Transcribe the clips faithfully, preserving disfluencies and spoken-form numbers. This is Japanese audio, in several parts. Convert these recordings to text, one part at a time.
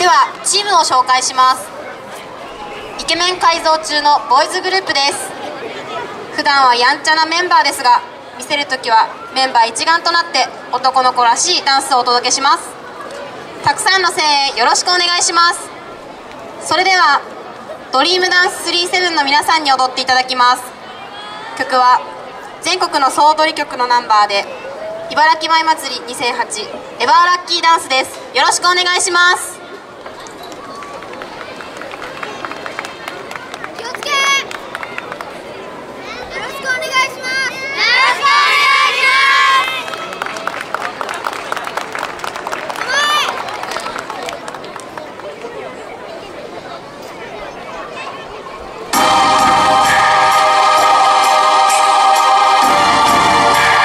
はチームを紹介します。イケメン改造中のボーイズグループです。普段はやんちゃなメンバーですが、見せるときはメンバー一丸となって男の子らしいダンスをお届けします。たくさんの声援よろしくお願いします。それではドリームダンススリーセブンの皆さんに踊っていただきます。曲は全国の総踊り曲のナンバーで茨城舞祭りにせんはちエバーラッキーダンスです。よろしくお願いします。 気をつけ。よろしくお願いします。よろしくお願いします。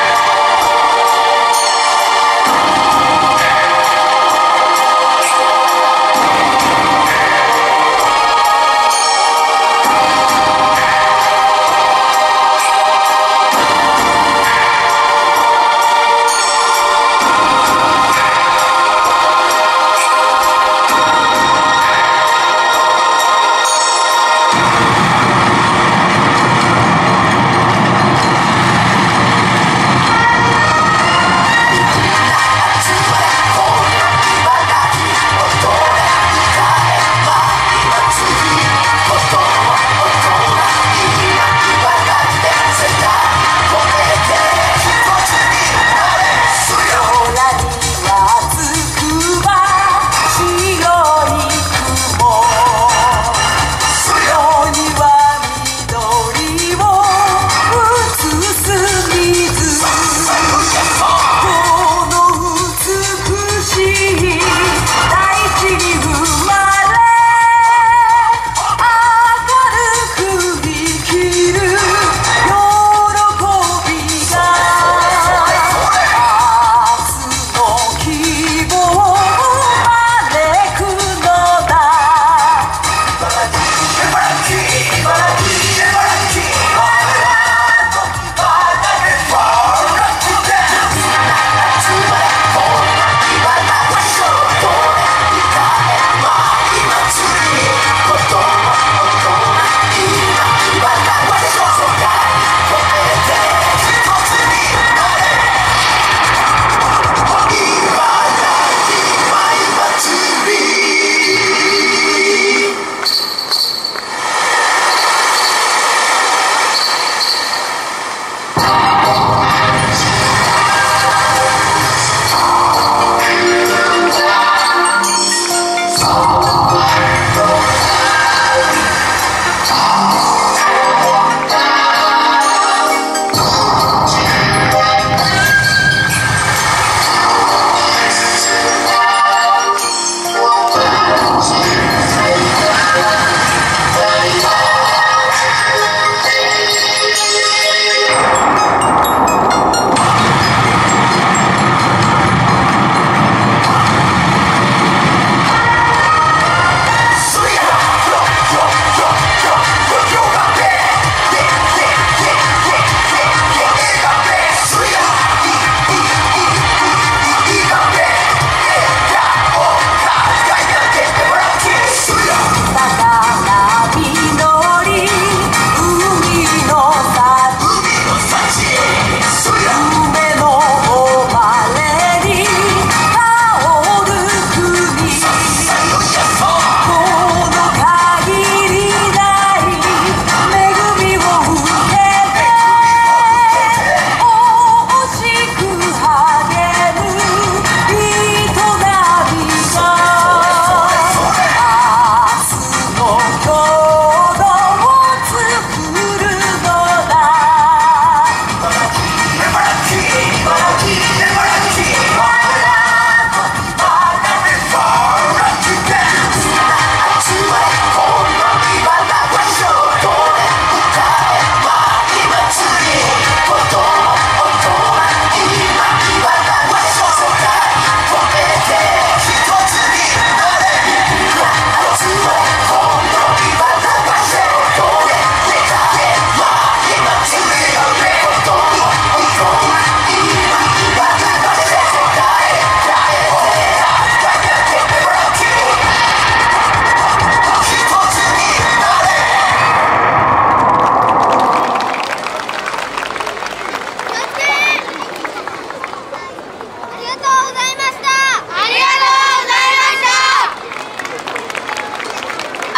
「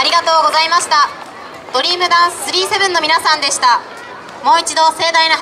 りがとうございました。ドリームダンススリーセブンの皆さんでした。もう一度盛大な